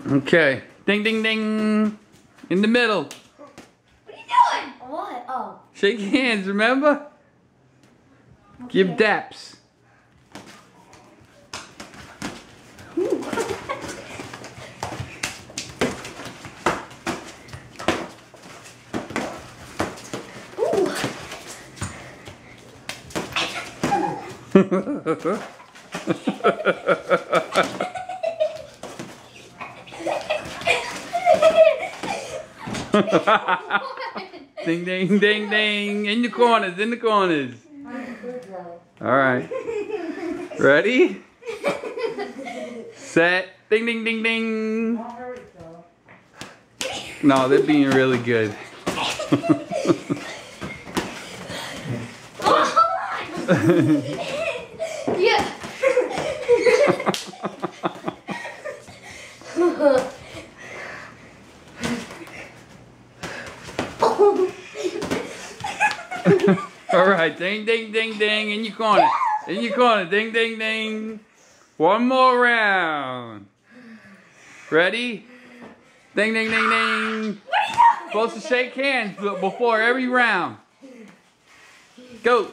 Okay. Ding, ding, ding. In the middle. What are you doing? What? Oh. Shake hands, remember? Okay. Give daps. Ding, ding, ding, ding. In the corners, in the corners. Alright. Ready? Set. Ding, ding, ding, ding. No, they're being really good. Yeah. Alright, ding, ding, ding, ding. In your corner. In your corner. Ding, ding, ding. One more round. Ready? Ding, ding, ding, ding. Supposed to shake hands before every round. Go.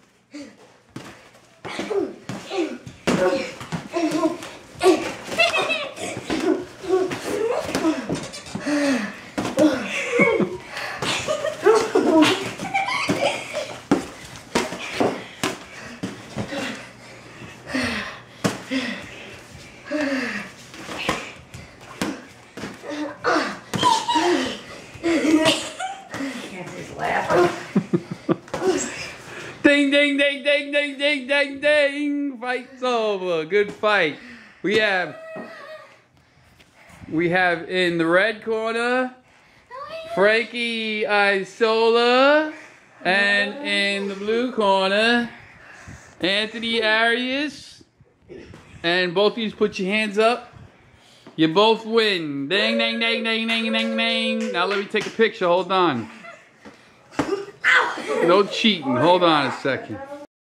Ding, ding, ding, ding, ding, ding, ding, ding. Fight's over. Good fight. We have in the red corner Frankie Isola, and in the blue corner Anthony Arias. And both of you put your hands up. You both win. Ding, ding, ding, ding, ding, ding, ding. Now let me take a picture. Hold on. No cheating. Hold on a second.